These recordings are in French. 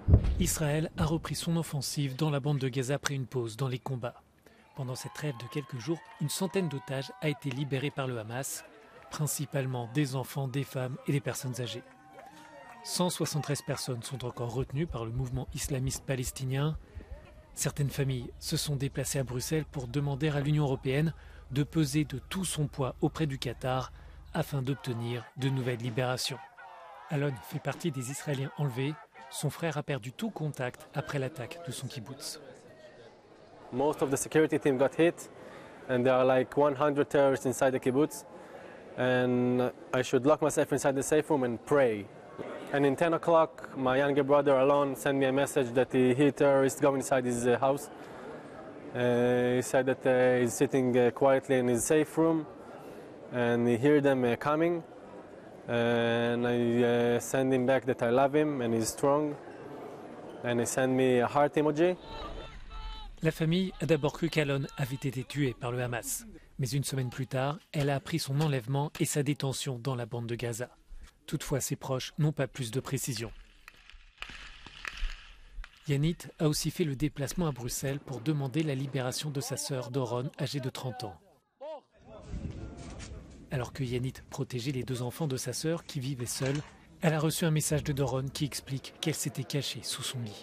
Israël a repris son offensive dans la bande de Gaza après une pause dans les combats. Pendant cette trêve de quelques jours, une centaine d'otages a été libérée par le Hamas, principalement des enfants, des femmes et des personnes âgées. 173 personnes sont encore retenues par le mouvement islamiste palestinien. Certaines familles se sont déplacées à Bruxelles pour demander à l'Union européenne de peser de tout son poids auprès du Qatar afin d'obtenir de nouvelles libérations. Alon fait partie des Israéliens enlevés. Son frère a perdu tout contact après l'attaque de son kibboutz. Most of the security team got hit, and there are like 100 terrorists inside the kibbutz. And I should lock myself inside the safe room and pray. And in 10 o'clock, my younger brother Alon sent me a message that he heard terrorists go inside his house. He said that he's sitting quietly in his safe room, and he heard them coming. And I send him back that I love him and he's strong. And he sent me a heart emoji. La famille a d'abord cru qu'Alon avait été tué par le Hamas. Mais une semaine plus tard, elle a appris son enlèvement et sa détention dans la bande de Gaza. Toutefois, ses proches n'ont pas plus de précision. Yanit a aussi fait le déplacement à Bruxelles pour demander la libération de sa sœur Doron, âgée de 30 ans. Alors que Yanit protégeait les deux enfants de sa sœur qui vivaient seuls, elle a reçu un message de Doron qui explique qu'elle s'était cachée sous son lit.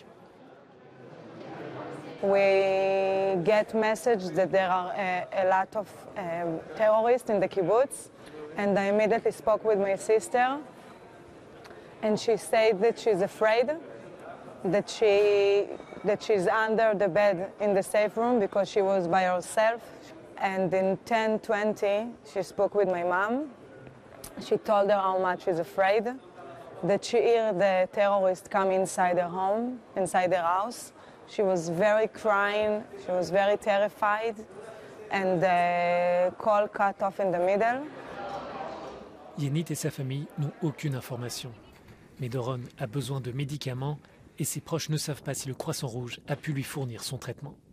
We get message that there are a lot of terrorists in the kibbutz, and I immediately spoke with my sister, and she said that she's afraid, that she's under the bed in the safe room because she was by herself. And in 10:20, she spoke with my mom. She told her how much she's afraid, that she heard the terrorists come inside her home, inside her house. She was very crying, she was very terrified, and the call cut off in the middle. Yanit et sa famille n'ont aucune information. Mais Doron a besoin de médicaments et ses proches ne savent pas si le Croissant Rouge a pu lui fournir son traitement.